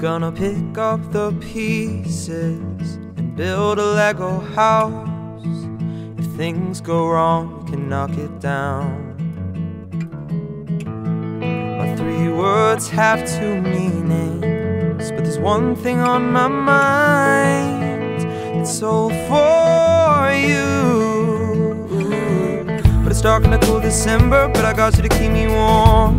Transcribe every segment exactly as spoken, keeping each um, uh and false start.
gonna pick up the pieces and build a Lego house. If things go wrong, we can knock it down. My three words have two meanings, but there's one thing on my mind. It's all for you. But it's dark in the cool December, but I got you to keep me warm.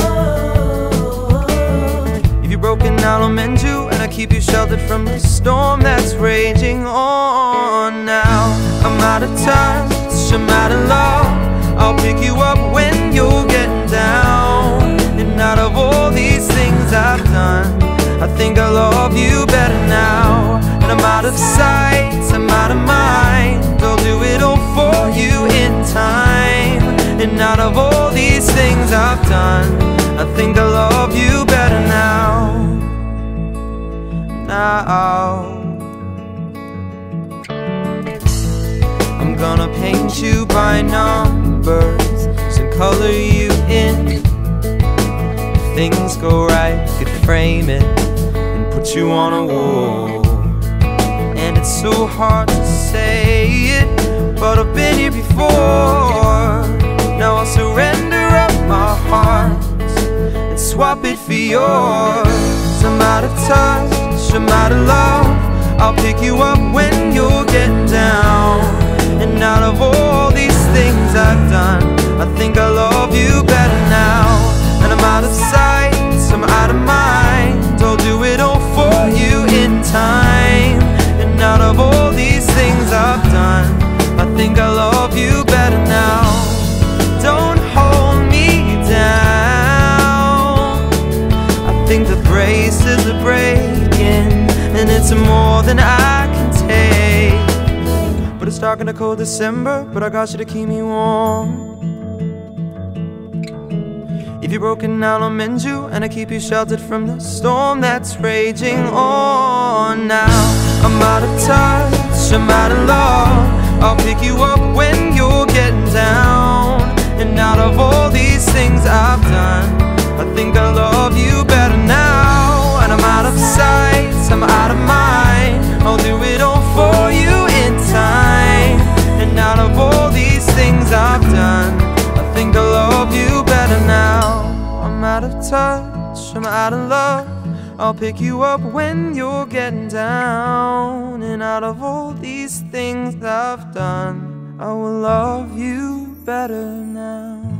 If you're broken, I'll mend you, and I keep you sheltered from the storm that's raging on. Now I'm out of touch, I'm out of love. I'll pick you up when you're getting down. And out of all these things I've done, I think I love you better now. And I'm out of sight, I'm out of mind. I'll do it all for you in time. And out of all these things I've done, I think I love you better now. Now I'm gonna paint you by numbers and color you in. If things go right, we could frame it and put you on a wall. And it's so hard to say it, but I've been here before. Now I'll surrender up my heart and swap it for yours. I'm out of touch, I'm out of love. I'll pick you up when you're getting down. And out of all these things I've done, I think I love you better now. And I'm out of sight, I'm out of mind. I'll do it all for you in time. And out of all these things I've done, I think I love you better now. Don't hold me down. I think the braces are breaking, and it's more than I can take. But it's dark in the cold December, but I got you to keep me warm. If you're broken, I'll mend you, and I keep you sheltered from the storm that's raging on. Now I'm out of touch, I'm out of love. I'll pick you up when you're getting down. And out of all these things I've done, I think I love you better now. And I'm out of sight, I'm out of mind. I'll do it all for you in time. And out of all these things I've done, I think I love you better now. I'm out of touch, I'm out of love. I'll pick you up when you're getting down. And out of all these things I've done, I will love you better now.